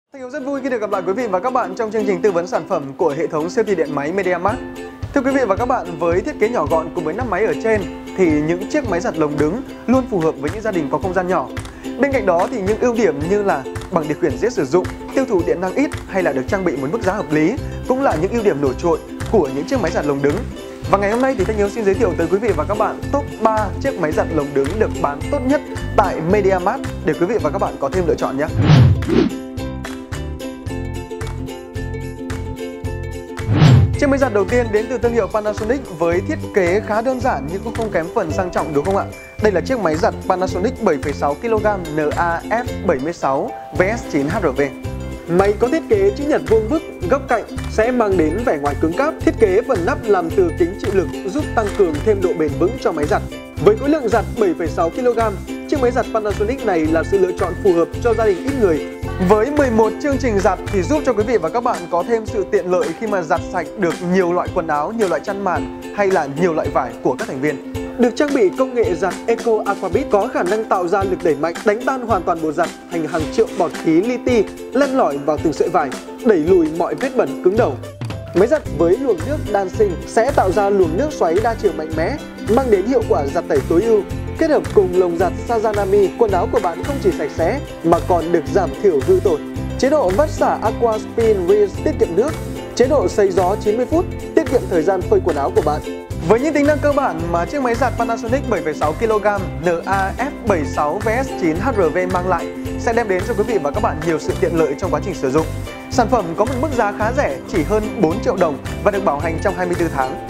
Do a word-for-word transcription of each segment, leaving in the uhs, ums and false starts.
Thanh Hiếu rất vui khi được gặp lại quý vị và các bạn trong chương trình tư vấn sản phẩm của hệ thống siêu thị điện máy MediaMarkt. Thưa quý vị và các bạn, với thiết kế nhỏ gọn cùng với nắp máy ở trên thì những chiếc máy giặt lồng đứng luôn phù hợp với những gia đình có không gian nhỏ. Bên cạnh đó thì những ưu điểm như là bằng điều khiển dễ sử dụng, tiêu thụ điện năng ít hay là được trang bị một mức giá hợp lý cũng là những ưu điểm nổi trội của những chiếc máy giặt lồng đứng. Và ngày hôm nay thì Thanh Hiếu xin giới thiệu tới quý vị và các bạn top ba chiếc máy giặt lồng đứng được bán tốt nhất tại MediaMarkt để quý vị và các bạn có thêm lựa chọn nhé. Chiếc máy giặt đầu tiên đến từ thương hiệu Panasonic với thiết kế khá đơn giản nhưng cũng không kém phần sang trọng, đúng không ạ? Đây là chiếc máy giặt Panasonic bảy phẩy sáu ki lô gam N A F bảy mươi sáu V S chín H R V. Máy có thiết kế chữ nhật vuông vức, góc cạnh sẽ mang đến vẻ ngoài cứng cáp. Thiết kế phần nắp làm từ kính chịu lực giúp tăng cường thêm độ bền vững cho máy giặt. Với khối lượng giặt bảy phẩy sáu ki lô gam, chiếc máy giặt Panasonic này là sự lựa chọn phù hợp cho gia đình ít người. Với mười một chương trình giặt thì giúp cho quý vị và các bạn có thêm sự tiện lợi khi mà giặt sạch được nhiều loại quần áo, nhiều loại chăn màn hay là nhiều loại vải của các thành viên. Được trang bị công nghệ giặt Eco Aquabit có khả năng tạo ra lực đẩy mạnh, đánh tan hoàn toàn bột giặt thành hàng triệu bọt khí li ti len lỏi vào từng sợi vải, đẩy lùi mọi vết bẩn cứng đầu. Máy giặt với luồng nước đan sinh sẽ tạo ra luồng nước xoáy đa chiều mạnh mẽ, mang đến hiệu quả giặt tẩy tối ưu. Kết hợp cùng lồng giặt Sazanami, quần áo của bạn không chỉ sạch sẽ mà còn được giảm thiểu hư tổn. Chế độ vắt xả Aqua Spin Rinse tiết kiệm nước. Chế độ sấy gió chín mươi phút tiết kiệm thời gian phơi quần áo của bạn. Với những tính năng cơ bản mà chiếc máy giặt Panasonic bảy phẩy sáu ki lô gam N A F bảy mươi sáu V S chín H R V mang lại sẽ đem đến cho quý vị và các bạn nhiều sự tiện lợi trong quá trình sử dụng. Sản phẩm có một mức giá khá rẻ, chỉ hơn bốn triệu đồng và được bảo hành trong hai mươi tư tháng.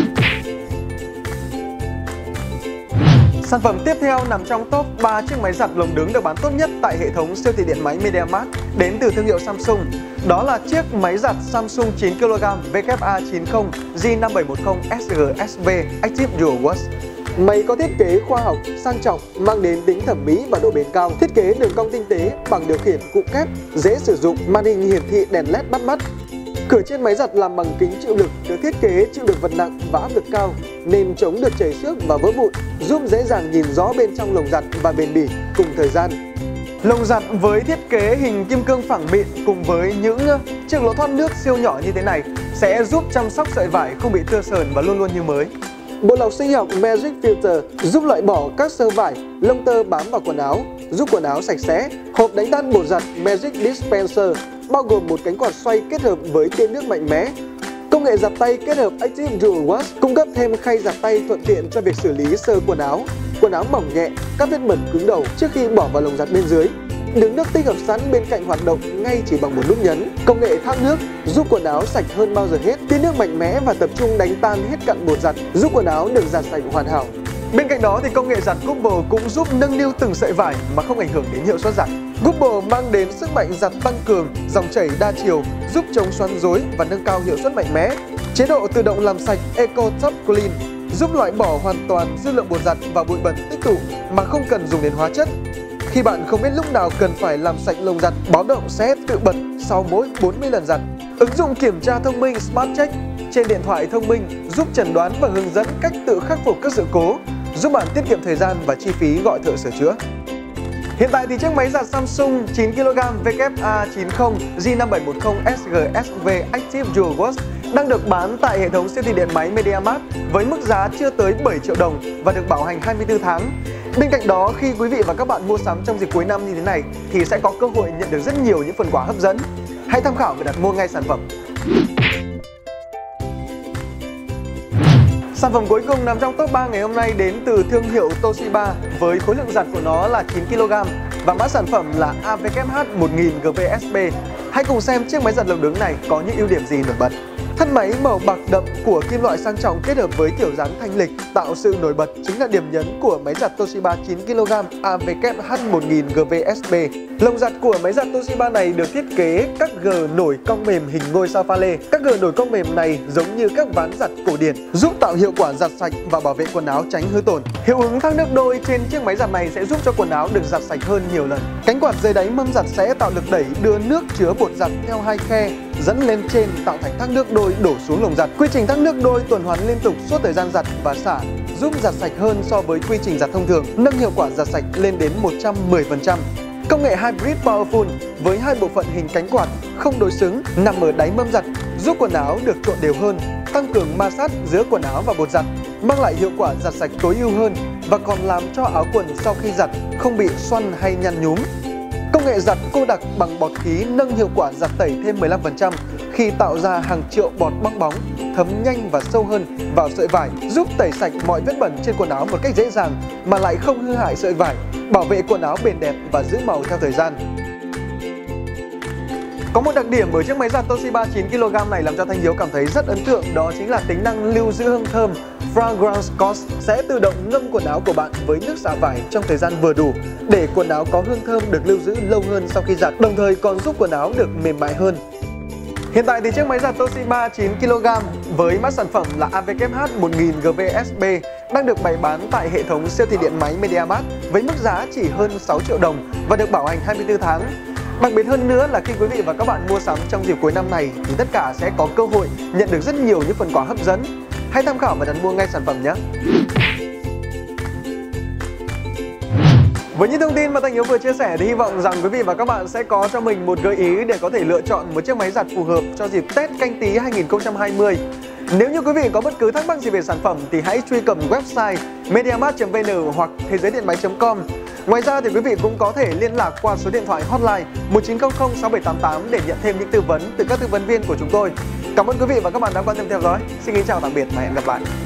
Sản phẩm tiếp theo nằm trong top ba chiếc máy giặt lồng đứng được bán tốt nhất tại hệ thống siêu thị điện máy MediaMarkt đến từ thương hiệu Samsung. Đó là chiếc máy giặt Samsung chín ki lô gam W A chín mươi G năm bảy một không S G S V Active Dual Wash. Máy có thiết kế khoa học, sang trọng, mang đến tính thẩm mỹ và độ bền cao. Thiết kế đường cong tinh tế bằng điều khiển cụm kép, dễ sử dụng, màn hình hiển thị đèn led bắt mắt. Cửa trên máy giặt làm bằng kính chịu lực, được thiết kế chịu được vật nặng và áp lực cao nên chống được chảy xước và vỡ vụn, giúp dễ dàng nhìn rõ bên trong lồng giặt và bền bỉ cùng thời gian. Lồng giặt với thiết kế hình kim cương phẳng mịn cùng với những chiếc lỗ thoát nước siêu nhỏ như thế này sẽ giúp chăm sóc sợi vải không bị thưa sờn và luôn luôn như mới. Bộ lọc sinh học Magic Filter giúp loại bỏ các xơ vải, lông tơ bám vào quần áo, giúp quần áo sạch sẽ. Hộp đánh tan bột giặt Magic Dispenser bao gồm một cánh quạt xoay kết hợp với tia nước mạnh mẽ. Công nghệ giặt tay kết hợp Active Dual Wash cung cấp thêm khay giặt tay thuận tiện cho việc xử lý sơ quần áo, quần áo mỏng nhẹ, các vết bẩn cứng đầu trước khi bỏ vào lồng giặt bên dưới. Đường nước tích hợp sẵn bên cạnh hoạt động ngay chỉ bằng một nút nhấn. Công nghệ thác nước giúp quần áo sạch hơn bao giờ hết. Tia nước mạnh mẽ và tập trung đánh tan hết cặn bột giặt, giúp quần áo được giặt sạch hoàn hảo. Bên cạnh đó thì công nghệ giặt Gubble cũng giúp nâng niu từng sợi vải mà không ảnh hưởng đến hiệu suất giặt. Gubble mang đến sức mạnh giặt tăng cường, dòng chảy đa chiều, giúp chống xoắn rối và nâng cao hiệu suất mạnh mẽ. Chế độ tự động làm sạch Eco Top Clean giúp loại bỏ hoàn toàn dư lượng bột giặt và bụi bẩn tích tụ mà không cần dùng đến hóa chất. Khi bạn không biết lúc nào cần phải làm sạch lồng giặt, báo động sẽ tự bật sau mỗi bốn mươi lần giặt. Ứng dụng kiểm tra thông minh Smart Check trên điện thoại thông minh giúp chẩn đoán và hướng dẫn cách tự khắc phục các sự cố, giúp bạn tiết kiệm thời gian và chi phí gọi thợ sửa chữa. Hiện tại thì chiếc máy giặt Samsung chín ki lô gam W A chín mươi G năm bảy một không S G S V Active Dual Wash đang được bán tại hệ thống siêu thị điện máy MediaMarkt với mức giá chưa tới bảy triệu đồng và được bảo hành hai mươi tư tháng. Bên cạnh đó, khi quý vị và các bạn mua sắm trong dịp cuối năm như thế này thì sẽ có cơ hội nhận được rất nhiều những phần quà hấp dẫn. Hãy tham khảo và đặt mua ngay sản phẩm. Sản phẩm cuối cùng nằm trong top ba ngày hôm nay đến từ thương hiệu Toshiba với khối lượng giặt của nó là chín ki lô gam và mã sản phẩm là A W H một nghìn G V S B. Hãy cùng xem chiếc máy giặt lồng đứng này có những ưu điểm gì nổi bật. Thân máy màu bạc đậm của kim loại sang trọng kết hợp với kiểu dáng thanh lịch tạo sự nổi bật chính là điểm nhấn của máy giặt Toshiba chín ki lô gam A W H một nghìn G V S B. Lồng giặt của máy giặt Toshiba này được thiết kế các gờ nổi cong mềm hình ngôi sao pha lê. Các gờ nổi cong mềm này giống như các ván giặt cổ điển, giúp tạo hiệu quả giặt sạch và bảo vệ quần áo tránh hư tổn. Hiệu ứng thác nước đôi trên chiếc máy giặt này sẽ giúp cho quần áo được giặt sạch hơn nhiều lần. Cánh quạt dưới đáy mâm giặt sẽ tạo lực đẩy đưa nước chứa bột giặt theo hai khe dẫn lên trên tạo thành thác nước đôi đổ xuống lồng giặt. Quy trình thác nước đôi tuần hoàn liên tục suốt thời gian giặt và xả, giúp giặt sạch hơn so với quy trình giặt thông thường, nâng hiệu quả giặt sạch lên đến một trăm mười phần trăm. Công nghệ Hybrid Powerful với hai bộ phận hình cánh quạt không đối xứng nằm ở đáy mâm giặt giúp quần áo được trộn đều hơn, tăng cường ma sát giữa quần áo và bột giặt, mang lại hiệu quả giặt sạch tối ưu hơn và còn làm cho áo quần sau khi giặt không bị xoăn hay nhăn nhúm. Công nghệ giặt cô đặc bằng bọt khí nâng hiệu quả giặt tẩy thêm mười lăm phần trăm khi tạo ra hàng triệu bọt bong bóng, thấm nhanh và sâu hơn vào sợi vải, giúp tẩy sạch mọi vết bẩn trên quần áo một cách dễ dàng mà lại không hư hại sợi vải, bảo vệ quần áo bền đẹp và giữ màu theo thời gian. Có một đặc điểm ở chiếc máy giặt Toshiba chín ki lô gam này làm cho Thanh Hiếu cảm thấy rất ấn tượng, đó chính là tính năng lưu giữ hương thơm. Fragrance Ghost sẽ tự động ngâm quần áo của bạn với nước xả vải trong thời gian vừa đủ để quần áo có hương thơm được lưu giữ lâu hơn sau khi giặt, đồng thời còn giúp quần áo được mềm mại hơn. Hiện tại thì chiếc máy giặt Toshiba chín ki lô gam với mã sản phẩm là A W H một nghìn G V S B đang được bày bán tại hệ thống siêu thị điện máy MediaMarkt với mức giá chỉ hơn sáu triệu đồng và được bảo hành hai mươi tư tháng. Đặc biệt hơn nữa là khi quý vị và các bạn mua sắm trong dịp cuối năm này thì tất cả sẽ có cơ hội nhận được rất nhiều những phần quà hấp dẫn. Hãy tham khảo và đặt mua ngay sản phẩm nhé! Với những thông tin mà Thanh Hiếu vừa chia sẻ thì hy vọng rằng quý vị và các bạn sẽ có cho mình một gợi ý để có thể lựa chọn một chiếc máy giặt phù hợp cho dịp Tết Canh Tý hai nghìn không trăm hai mươi. Nếu như quý vị có bất cứ thắc mắc gì về sản phẩm thì hãy truy cập website mediamart chấm vn hoặc thế giới điện máy chấm com. Ngoài ra thì quý vị cũng có thể liên lạc qua số điện thoại hotline một chín không không sáu bảy tám tám để nhận thêm những tư vấn từ các tư vấn viên của chúng tôi. Cảm ơn quý vị và các bạn đã quan tâm theo dõi. Xin kính chào tạm biệt và hẹn gặp lại.